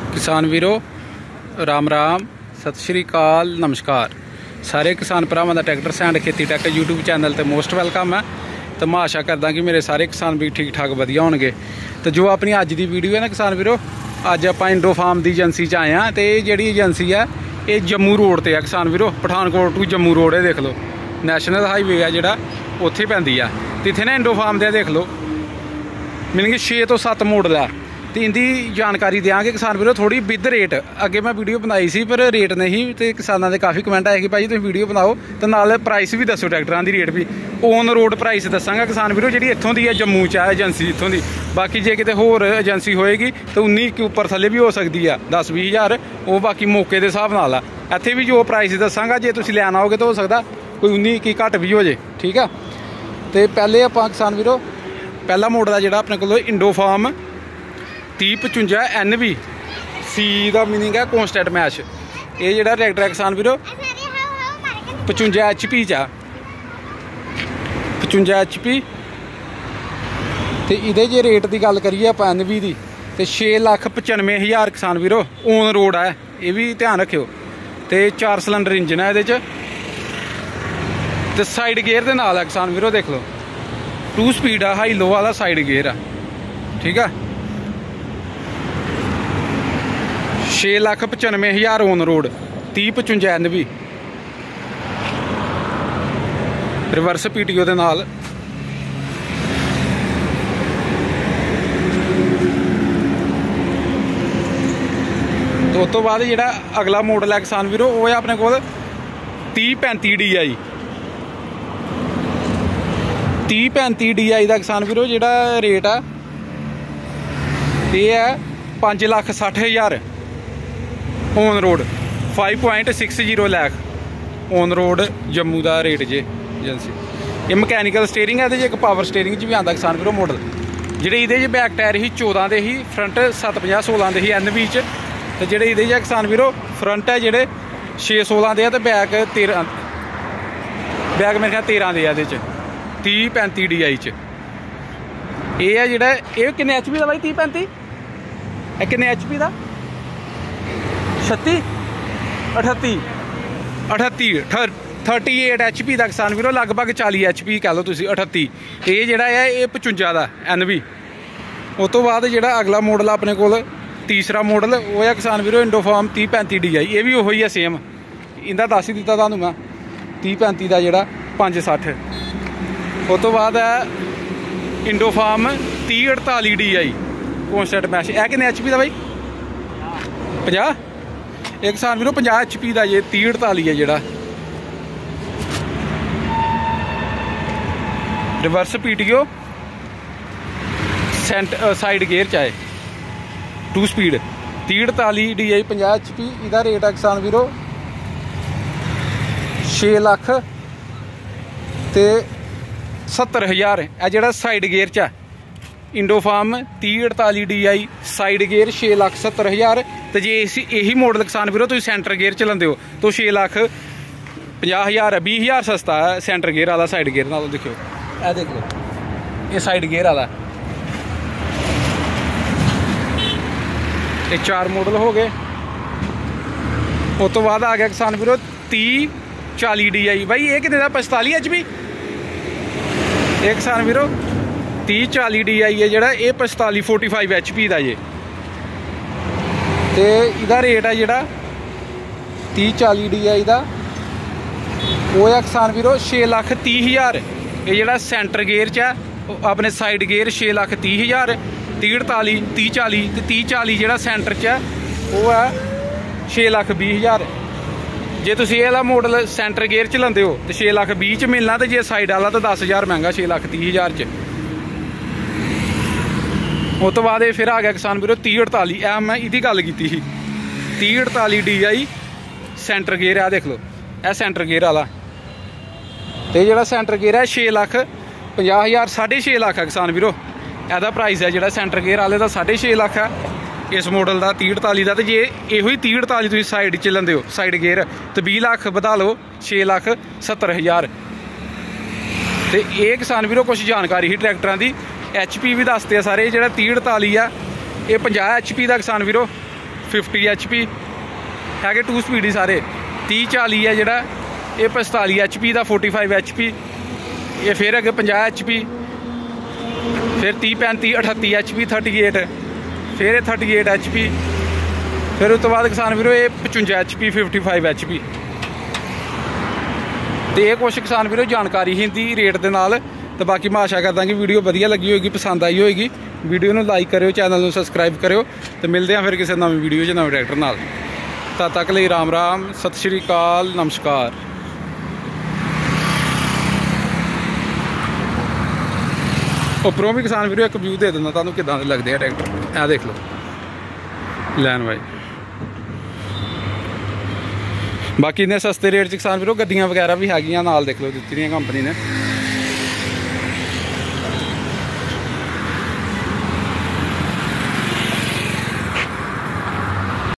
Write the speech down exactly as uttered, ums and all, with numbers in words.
किसान वीरो राम राम सत श्री अकाल नमस्कार। सारे किसान भरावां दा ट्रैक्टर सैंड खेती टैक यूट्यूब चैनल ते मोस्ट वेलकम है। तो मैं आशा करदा कि मेरे सारे किसान भी ठीक ठाक वधिया होणगे। तो जो अपनी अज की वीडियो है ना किसान वीरो, अज आप इंडो फार्म की एजेंसी च आए हैं। तो जी एजेंसी है ये जम्मू रोड ते है किसान वीरो, पठानकोट टू जम्मू रोड है। देख लो नैशनल हाईवे है जोड़ा उत्थे पैंदी है। तो इत्थे ना इंडो फार्म दे देख लो मीनिंग छे तो सत्त मॉडल है। तो इनकी जानकारी देंगे किसान वीरो थोड़ी विद रेट। अगे मैं वीडियो बनाई सी पर रेट नहीं, तो किसानों के काफ़ी कमेंट आए कि भाई तुम वीडियो बनाओ तो नाल प्राइस भी दसो ट्रैक्टरों की रेट भी ऑन रोड प्राइस दसांगा किसान वीरो जी इत्थों की है जम्मू च है एजेंसी इत्थों की। बाकी जे किते होर एजेंसी होएगी तो उन्नी के उपर थले भी हो सकती है दस भी हज़ार, वो बाकी मौके के हिसाब नाल है। इत्थे भी जो प्राइस दसांगा जे तुसीं लैन आओगे तो हो सकता कोई उन्नी की घट भी हो जाए। ठीक है। तो पहले आप किसान वीरो पहला मॉडल है जो अपने को इंडो फार्म तीह पचुंजा एन वी सी का मीनिंग है कॉन्स्टेंट मैश। ये जो ट्रैक्टर है किसान वीरो पचुंजा एच पी च पचुंजा एच पी। तो ये जे रेट की गल करिए आप एन वी की तो छे लख पचानवे हज़ार किसान वीरो ऑन रोड है, ये भी ध्यान रखियो। तो चार सिलेंडर इंजन है ये, तो साइड गेयर के नाल है किसान वीरो देख लो टू स्पीड है, हाई लो वाला साइड गेयर है। ठीक है। छे लख पचानवे हज़ार ऑन रोड तीह पचुंजा एन भी रिवर्स पीटीओ के नाल। तो उस तो बाद जो अगला मॉडल है किसान वीरो वो है अपने को तीह पैंती डी आई तीह पैंती डी आई का किसान वीरो जो रेट है ये है पाँच लख सठ हज़ार on road five point six zero lakh on road Jammu का रेट जे एजेंसी। ये मकैनिकल स्टेयरिंग है तो एक पावर स्टेयरिंग भी आता किसान वीरो मॉडल। जेह्ड़े ये बैक टायर ही चौदह के ही फ्रंट सत्त पंजाह सोलह के ही एन वी च। तो जेह्ड़े ये किसान वीरो फ्रंट है जेह्ड़े छे सोलह के है तो बैक तेरह बैक मेरे ख्याल तेरह के है तीह पैंती डी आई च। ये है जेह्ड़ा ये किन्ने एच पी का भाई तीह पैंती किन्ने एच पी का छत्ती अठत्ती अठत्ती थर्टी एट एच पी का किसान वीरो लगभग चाली एच पी कह लो तुम अठत्ती। ये जोड़ा है ये पचुंजा का एन वी। उस तो बाद जो अगला मॉडल अपने को तीसरा मॉडल वो है किसान वीरो इंडो फार्म तीह पैंती डी आई। ये भी वही है सेम, इनका दस ही दिता तुहानूं मैं तीह पैंती का जोड़ा पाँच सठ। उस तो बाद है इंडो फार्म तीह अड़ताली डी आई कॉन्स्टेंट मैश। है किन्ने एच पी का भाई पंजाह एक किसान वीरो पंजाह एच पी का ये तीह अड़ताली है जोड़ा रिवर्स पीटीओ सेंट साइड गेयर चाहे टू स्पीड तीह अड़ताली डी आई पंजाह एच पी। इसका रेट है किसान वीरो छे लख ते सत्तर हज़ार है जोड़ा साइड गेयर च है। इंडो फार्म तीह अड़ताली डी आई साइड गेयर छे लख सत्तर हज़ार। तो जे इसी यही मॉडल किसान वीरो तुम सेंटर गेयर च लेंदे हो तो छे लख पंजाह हज़ार है, बीस हज़ार सस्ता है सेंटर गेयर वाला साइड गेयर नालों। देखो ए देख लो ये साइड गेयर वाला। ये चार मॉडल हो गए। उस तो बाद आ गया किसान वीरो तीह चाली डी आई। भाई ये कितने का पचताली एच पी एक किसान वीरो तीह चाली डी आई है जोड़ा ये पचताली फोर्टी फाइव एच पी का जे। तो इसका रेट है जोड़ा तीह चाली डी आई का वो है किसान वीरो छे लख तीह हज़ार। ये जोड़ा सेंटर गेयर च है अपने साइड गेयर छे लख तीह हज़ार तीह अड़ताली तीह चाली तो तीह चाली जो सेंटर च है वो है छे लख बीह हज़ार। जे तुम ये वाला मॉडल सेंटर गेयर च लेंदे हो तो छे लख बीह च मिलना, तो जे साइड वाला तो दस हज़ार महंगा छे लख तीह हज़ार च। उस तो बाद फिर आ गया किसान वीरो तीह अड़ताली। ऐ मैं इसकी गल की थी तीह अड़ताली डी आई सेंटर गेयर है देख लो यह सेंटर गेयर वाला। तो जो सेंटर गेयर है छे लख पंजाह हज़ार साढ़े छे लख है किसान वीरो। यदा प्राइस है जो सेंटर गेयर वाले का साढ़े छे लख है इस मॉडल का तीह अड़ताली का। तो जे यो तीह अड़ताली तुम साइड च लेंदे हो साइड गेयर तो बीस लख बधा लो छे लख सत्तर हज़ार। तो ये किसान वीरो कुछ जानकारी ही ट्रैक्टरों की। एच पी भी दसते हैं सारे। जो तीह अड़ताली है ये पचास एच पी का किसान वीरो फिफ्टी एच पी है, टू स्पीड ही सारे। तीह चाली है जोड़ा ये पंजताली एच पी का, फोर्टी फाइव एच पी ये फिर अगे पंजाह एच पी, फिर तीह पैंती अठत्ती एच पी थर्टी एट, फिर ये थर्टी एट एच पी, फिर उस तो बाद किसान वीरो ये पचवंजा H P fifty five H P. तो ये कुछ किसान वीरो जानकारी ही इंदी रेट के नाल। तो बाकी मैं आशा करदा कि वीडियो वधिया लगी होगी, पसंद आई होगी। वीडियो में लाइक करो, चैनल में सबसक्राइब करो। तो मिलते हैं फिर किसी नवी वीडियो च नवे ट्रैक्टर नाल। तद तक लिए राम राम, सत श्री अकाल, नमस्कार। उपरों भी किसान वीरो एक व्यू दे देना तुहानूं किदां दे लगदे आ ट्रैक्टर। आ देख लो लैन वाई। बाकी इन्ने सस्ते रेट च किसान वीरो गड्डियां वगैरह भी हैगियां नाल, देख लो दित्ती दियां कंपनी ने।